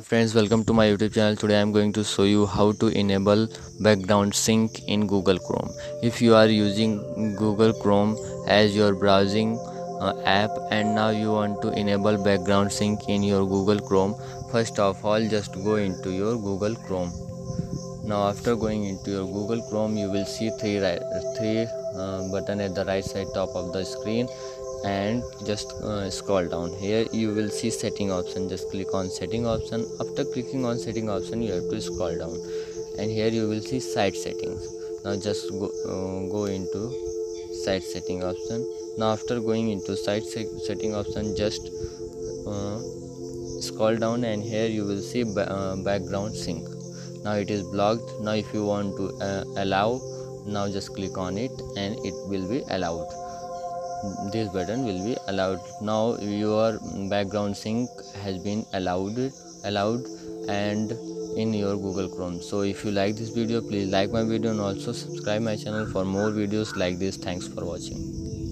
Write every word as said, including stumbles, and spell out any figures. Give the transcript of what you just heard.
Friends, welcome to my YouTube channel. Today I am going to show you how to enable background sync in Google Chrome. If you are using Google Chrome as your browsing uh, app and now you want to enable background sync in your Google Chrome, first of all just go into your Google Chrome. Now after going into your Google Chrome, you will see three right, three uh, button at the right side top of the screen, and just uh, scroll down. Here you will see setting option. Just click on setting option. After clicking on setting option, you have to scroll down, and here you will see site settings. Now just go uh, go into site setting option. Now after going into site se setting option, just uh, scroll down, and here you will see ba uh, background sync. Now it is blocked. Now if you want to uh, allow, now just click on it and it will be allowed. This button will be allowed. Now your background sync has been allowed allowed and in your Google Chrome. So if you like this video, please like my video and also subscribe my channel for more videos like this. Thanks for watching.